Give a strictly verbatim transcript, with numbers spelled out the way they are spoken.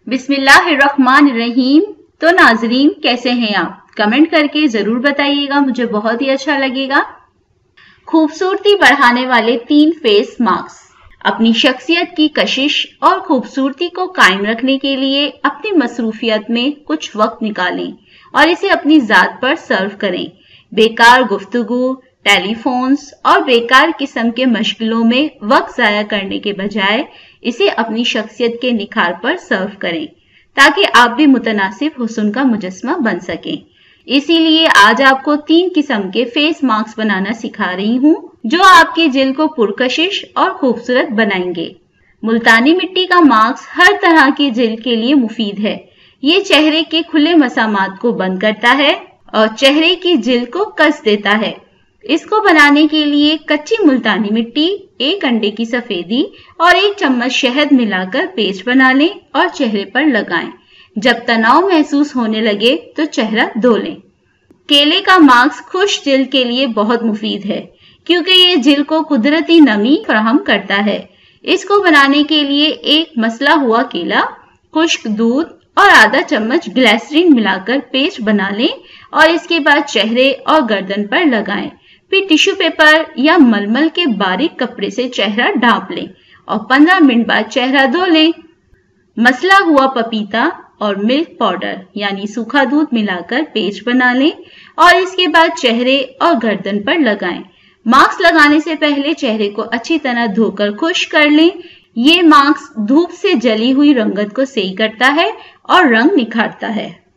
बिस्मिल्लाहिर्रहमानिर्रहीम। तो नाजरीन, कैसे हैं आप? कमेंट करके जरूर बताइएगा, मुझे बहुत ही अच्छा लगेगा। खूबसूरती बढ़ाने वाले तीन फेस मास्क। अपनी शख्सियत की कशिश और खूबसूरती को कायम रखने के लिए अपनी मसरूफियत में कुछ वक्त निकालें और इसे अपनी जात पर सर्व करें। बेकार गुफ्तगू, टेलीफोन्स और बेकार किस्म के मशगलों में वक्त जाया करने के बजाय इसे अपनी शख्सियत के निखार पर सर्व करें, ताकि आप भी मुतनासिब हुस्न का मुजस्मा बन सकें। इसीलिए आज आपको तीन किस्म के फेस मास्क बनाना सिखा रही हूँ, जो आपकी जिल्द को पुरकशिश और खूबसूरत बनाएंगे। मुल्तानी मिट्टी का मास्क हर तरह की जिल्द के लिए मुफीद है। ये चेहरे के खुले मसामात को बंद करता है और चेहरे की जिल्द को कस देता है। इसको बनाने के लिए कच्ची मुल्तानी मिट्टी, एक अंडे की सफेदी और एक चम्मच शहद मिलाकर पेस्ट बना लें और चेहरे पर लगाएं। जब तनाव महसूस होने लगे तो चेहरा धो लें। केले का मास्क खुश्क जिल्द के लिए बहुत मुफीद है, क्योंकि ये जिल्द को कुदरती नमी फराहम करता है। इसको बनाने के लिए एक मसला हुआ केला, खुश्क दूध और आधा चम्मच ग्लिसरीन मिलाकर पेस्ट बना लें और इसके बाद चेहरे और गर्दन पर लगाएं। फिर टिश्यू पेपर या मलमल के बारीक कपड़े से चेहरा ढांप लें और पंद्रह मिनट बाद चेहरा धो लें। मसला हुआ पपीता और मिल्क पाउडर यानी सूखा दूध मिलाकर पेस्ट बना लें और इसके बाद चेहरे और गर्दन पर लगाएं। मास्क लगाने से पहले चेहरे को अच्छी तरह धोकर खुश्क कर लें। ये मास्क धूप से जली हुई रंगत को सही करता है और रंग निखारता है।